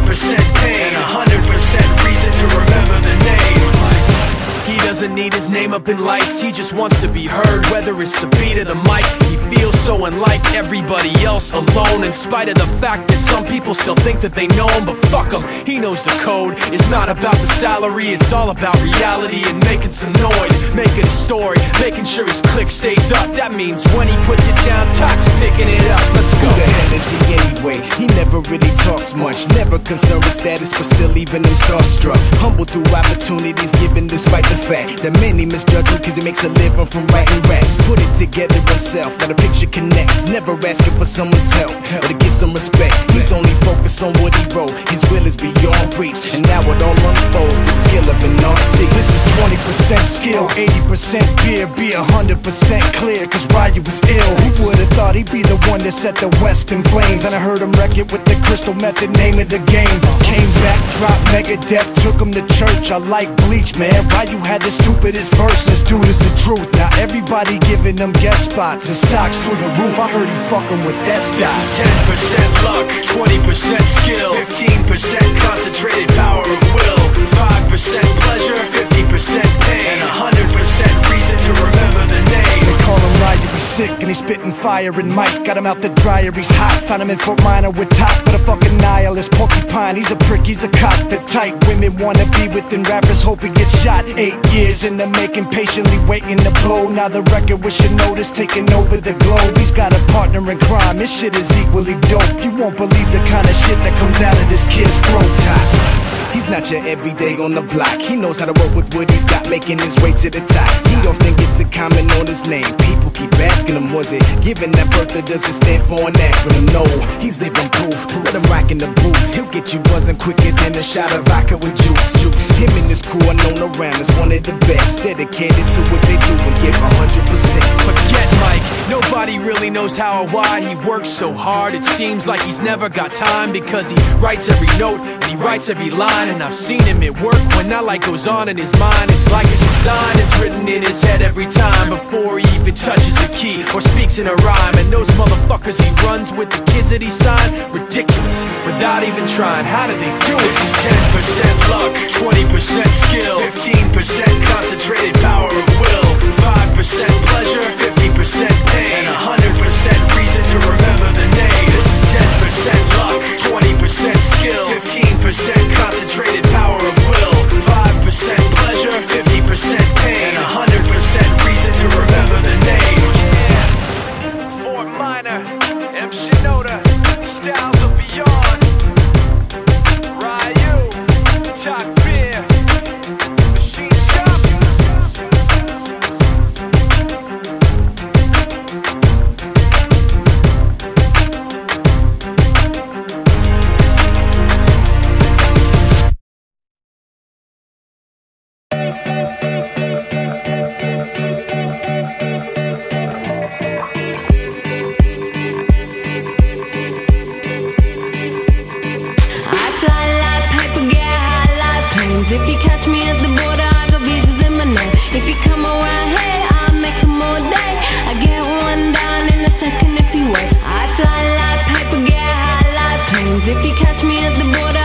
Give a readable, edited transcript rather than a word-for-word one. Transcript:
10% pain, 100% reason to remember the name. He doesn't need his name up in lights, he just wants to be heard, whether it's the beat of the mic. He feels so unlike everybody else, alone, in spite of the fact that some people still think that they know him. But fuck him, he knows the code. It's not about the salary, it's all about reality and making some noise, making a story, making sure his click stays up. That means when he puts it down, Tox picking it up. Let's go. Who the hell is he anyway? He never really talks much, never concerned with status, but still even him starstruck. Humble through opportunities given despite the fact that many misjudge him cause he makes a living from writing raps. Put it together himself, now the picture connects. Never asking for someone's help or to get some respect. He's only focused on what he wrote, his will is beyond reach. And now it all unfolds, the skill of an artist. This is 20% skill, 80% fear. Be 100% clear, cause Ryu was ill. Who would've thought he'd be the one that set the West in flames? And I heard him wreck it with the Crystal Method, name of the game. Came back, dropped Megadeth, took him to church. I like Bleach, man. Ryu had the stupidest verse, this dude is the truth. Now everybody giving them guest spots and stocks through the roof. I heard he fucking with that stock. This is 10% luck, 20% skill, 15% concentrated power of will, 5% pleasure, 50% pain, and 100% reason to remember the name. They call him Ryu, he's sick and he's spitting fire and Mike got him out the dryer, he's hot. Found him in Fort Minor with top, but a fucking nihilist porcupine. He's a prick, he's a cop. The type women wanna be within rappers, hope he gets shot. 8 years in the making, patiently waiting to blow. Now the record with your notice taking over the globe. He's got a partner in crime, this shit is equally dope. You won't believe the kind of shit that comes out of this kid's throat. He's not your everyday on the block. He knows how to work with what he's got, making his way to the top. He often gets a comment on his name. People keep asking him, was it given that birth or does it stand for an acronym? No, he's living proof. Let him rock in the booth. He'll get you buzzing quicker than a shot of vodka with juice. Him and his crew are known around as one of the best, dedicated to what they do and give 100%. Forget Mike, nobody really knows how or why he works so hard. It seems like he's never got time because he writes every note and he writes every line. And I've seen him at work when that light goes on in his mind. It's like a design is written in his head every time before he even touches a key or speaks in a rhyme. And those motherfuckers he runs with, the kids that he signed, ridiculous, without even trying. How do they do it? This is 10% luck, 20% skill, 15% concentrated power of will, 5% pleasure, 50% pain, and 100% reason to remember the name. This is 10% luck, 20% skill, 15% concentrated power of will, 5% pleasure, 50% pain, and 100% reason to remember the name. Yeah. Fort Minor, M. Shinoda, Styles of Beyond, Ryu, Talk Beer, Machine Shop. If you catch me at the border, I got visas in my name. If you come around here, I'll make them all day. I get one down in a second if you wait. I fly like paper, get high like planes. If you catch me at the border,